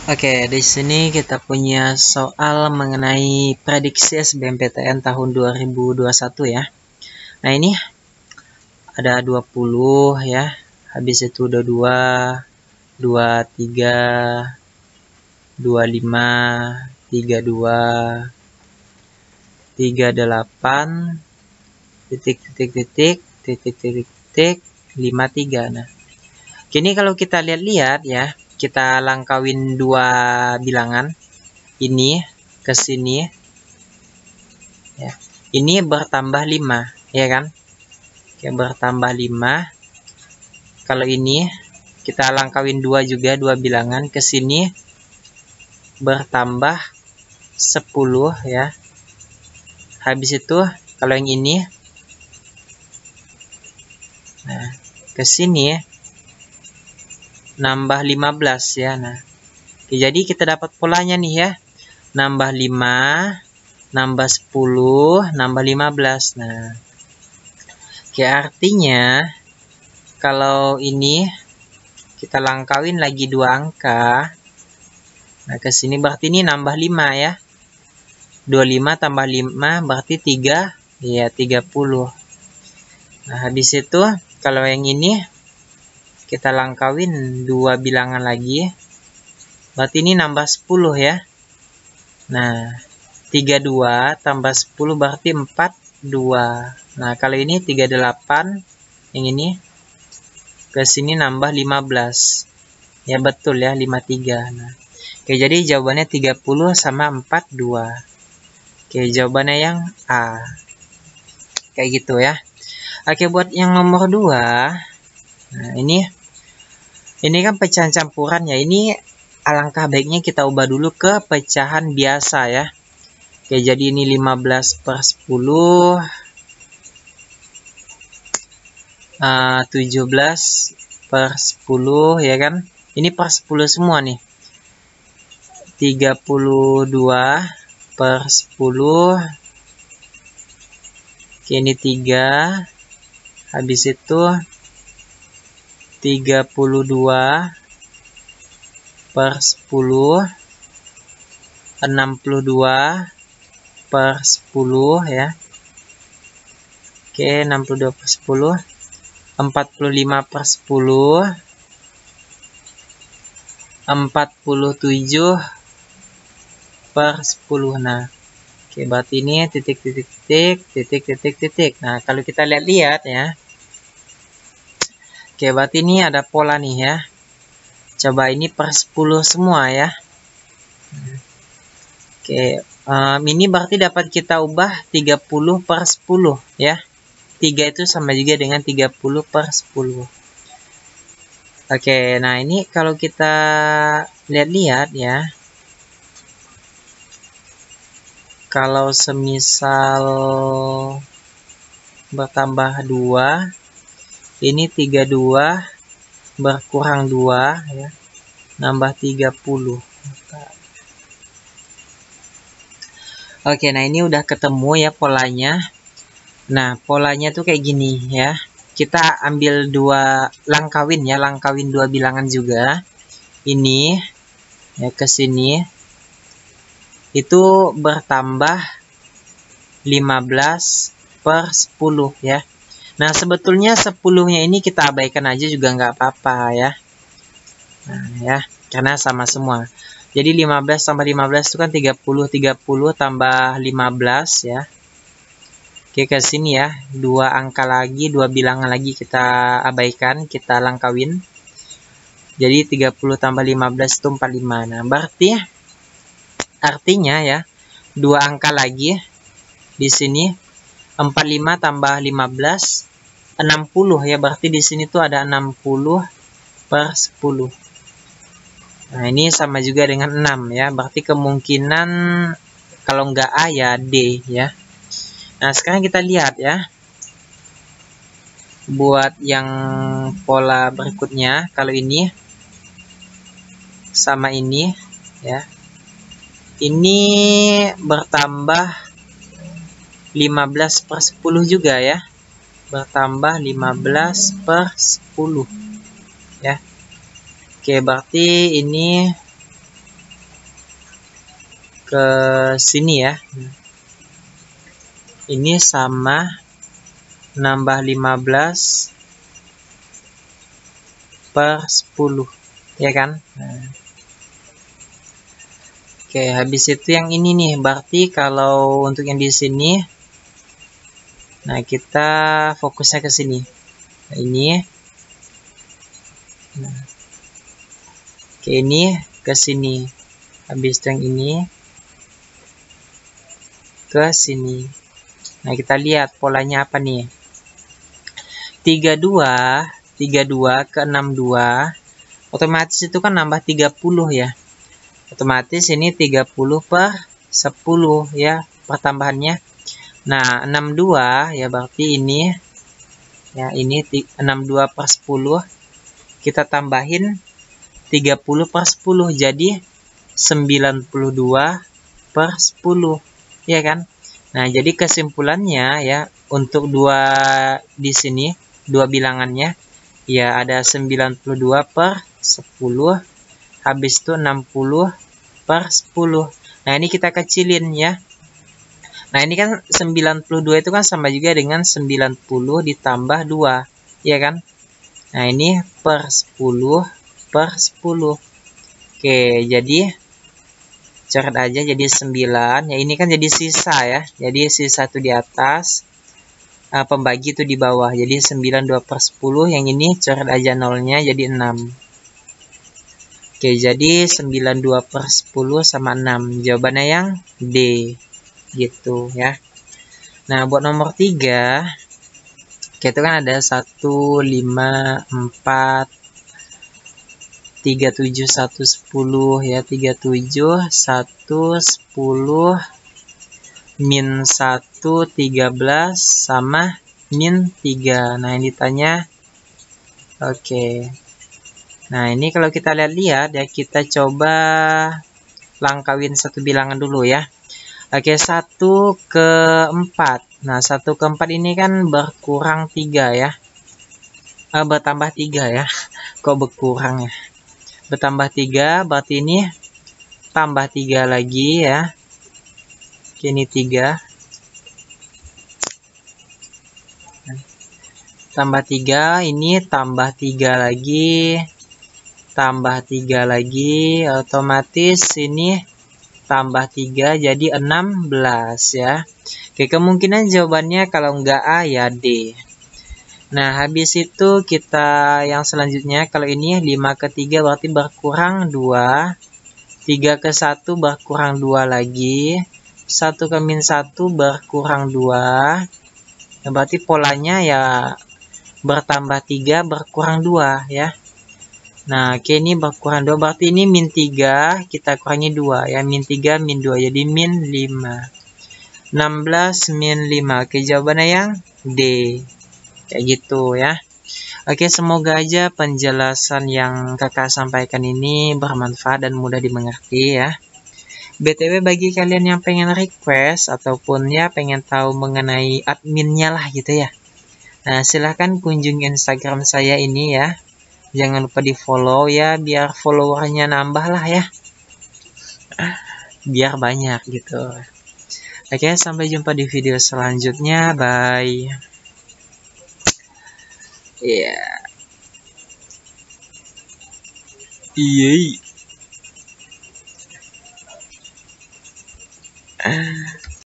Oke, di sini kita punya soal mengenai prediksi SBMPTN tahun 2021 ya. Nah, ini ada 20 ya. Habis itu udah 2, 23, 25, 32, 38, titik, titik, titik, titik, titik, titik, 53. Nah, kini kalau kita lihat-lihat ya, kita langkawin dua bilangan. Ini ke sini ya. Ini bertambah 5 ya kan. Oke, bertambah 5. Kalau ini kita langkawin 2 juga, dua bilangan ke sini bertambah 10 ya. Habis itu kalau yang ini nah, ke sini nambah 15 ya. Nah, oke, jadi kita dapat polanya nih ya. Nambah 5, nambah 10, nambah 15. Nah, oke, artinya kalau ini kita langkawin lagi dua angka. Nah, ke sini berarti ini nambah 5 ya. 25 tambah 5 berarti 3, ya 30. Nah, habis itu kalau yang ini kita langkawin dua bilangan lagi. Berarti ini nambah 10 ya. Nah, 32 tambah 10 berarti 42. Nah, kalau ini 38, yang ini ke sini nambah 15. Ya betul ya, 53. Nah, oke, jadi jawabannya 30 sama 42. Oke, jawabannya yang A. Kayak gitu ya. Oke, buat yang nomor 2. Nah, ini kan pecahan campuran ya. Ini alangkah baiknya kita ubah dulu ke pecahan biasa ya. Oke, jadi ini 15/10, 17/10 ya kan. Ini per 10 semua nih. 32/10. Oke, ini 3. Habis itu 32/10, 62/10 ya. Oke, 62/10, 45/10, 47/10. Nah, oke, berarti ini titik, titik, titik, titik, titik, titik. Nah, kalau kita lihat-lihat ya. Oke, berarti ini ada pola nih ya. Coba ini per 10 semua ya. Oke, ini berarti dapat kita ubah 30/10 ya. 3 itu sama juga dengan 30/10. Oke, nah ini kalau kita lihat-lihat ya. Kalau semisal bertambah 2, ini 32 berkurang 2 ya, nambah 30. Oke, nah ini udah ketemu ya polanya. Nah, polanya tuh kayak gini ya. Kita ambil dua, langkawin ya, langkawin dua bilangan juga. Ini ya ke sini itu bertambah 15/10 ya. Nah, sebetulnya 10-nya ini kita abaikan aja juga nggak apa-apa ya. Nah, ya, karena sama semua. Jadi 15 tambah 15 itu kan 30, 30 tambah 15 ya. Oke, ke sini ya. Dua angka lagi, dua bilangan lagi kita abaikan, kita langkawin. Jadi 30 tambah 15 itu 45. Nah, berarti artinya ya, dua angka lagi di sini 45 tambah 15 60 ya, berarti di sini tuh ada 60/10. Nah, ini sama juga dengan 6 ya, berarti kemungkinan kalau nggak A ya D ya. Nah, sekarang kita lihat ya. Buat yang pola berikutnya, kalau ini sama ini ya. Ini bertambah 15/10 juga ya. Bertambah 15/10 ya. Oke, berarti ini ke sini ya. Ini sama nambah 15 per 10 ya kan. Oke, habis itu yang ini nih, berarti kalau untuk yang di sini, nah kita fokusnya ke sini. Nah, ini, nah, oke ini ke sini. Habis itu yang ini ke sini. Nah kita lihat polanya apa nih? 32 ke 62, otomatis itu kan nambah 30 ya. Otomatis ini 30 per 10 ya pertambahannya. Nah 62 ya berarti ini ya, ini 62 per 10 kita tambahin 30 per 10 jadi 92 per 10 ya kan. Nah jadi kesimpulannya ya, untuk dua di sini dua bilangannya ya ada 92 per 10, habis itu 60 per 10. Nah ini kita kecilin ya. Nah ini kan 92 itu kan sama juga dengan 90 ditambah 2 ya kan. Nah ini per 10 per 10. Oke, jadi coret aja jadi 9 ya, ini kan jadi sisa ya, jadi sisa itu di atas, pembagi itu di bawah, jadi 92 per 10. Yang ini coret aja nolnya jadi 6. Oke, jadi 92 per 10 sama 6. Jawabannya yang D. Gitu ya. Nah, buat nomor 3, itu kan ada 1, 5, 4, 37, 1, 10 ya. 37, 1, 10, min 1, 13, sama min 3. Nah, ini ditanya. Oke. Nah, ini kalau kita lihat-lihat ya, kita coba langkawin satu bilangan dulu ya. Oke, 1 ke 4. Nah, 1 ke 4 ini kan berkurang 3 ya. Bertambah 3 ya. Kok berkurang ya? Bertambah 3, berarti ini tambah 3 lagi ya. Oke, ini 3. Tambah 3, ini tambah 3 lagi. Tambah 3 lagi, otomatis ini tambah 3 jadi 16 ya. Oke, kemungkinan jawabannya kalau enggak A ya D. Nah, habis itu kita yang selanjutnya, kalau ini 5 ke 3 berarti berkurang 2. 3 ke 1 berkurang 2 lagi. 1 ke min 1 berkurang 2. Nah, berarti polanya ya bertambah 3 berkurang 2 ya. Nah, oke, ini berkurang 2, berarti ini min 3, kita kurangi 2 ya, min 3 min 2 jadi min 5. 16 min 5. Oke, jawabannya yang D. Kayak gitu ya. Oke, semoga aja penjelasan yang kakak sampaikan ini bermanfaat dan mudah dimengerti ya. BTW bagi kalian yang pengen request ataupun ya pengen tahu mengenai adminnya lah gitu ya. Nah, silahkan kunjungi Instagram saya ini ya. Jangan lupa di follow ya, biar followernya nambah lah ya. Biar banyak gitu. Oke, sampai jumpa di video selanjutnya. Bye. Yeah. Iya.